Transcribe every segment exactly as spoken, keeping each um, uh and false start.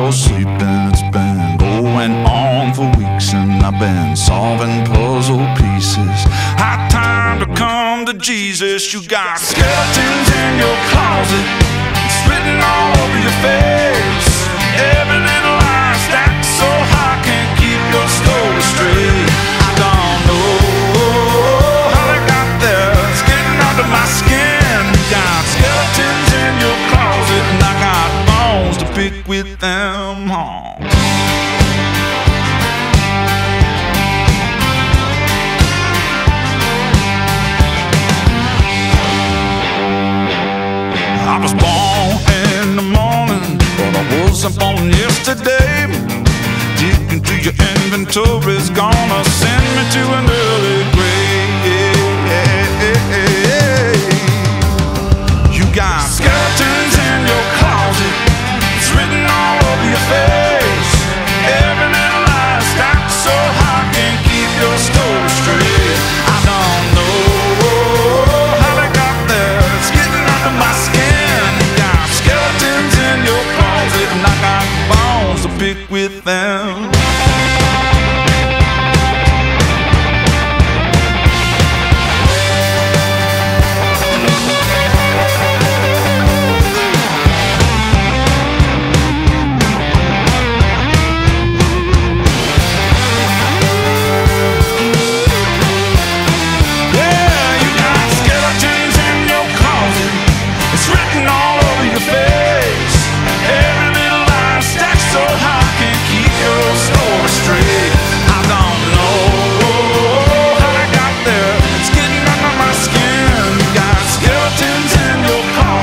you're sleeping. It's been going on for weeks, and I've been solving puzzle pieces. High time to come to Jesus. You got skeletons in your closet, it's written all over your face. Every little lie stacked so high, can't keep your story straight. I don't know how they got there, it's getting under my skin. You got skeletons in your closet, and I got bones to pick with them all. I was born in the morning, but I wasn't born yesterday. Digging through your inventory's gonna send me to an early grave. You got skeletons in your closet, it's written all over your face. Every little lie stacked so high, can't keep your story straight. I don't know how they got there, it's getting under my skin. You got skeletons in your closet, and I got bones to pick with them.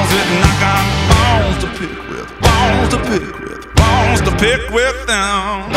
To pick with, bones to pick with them.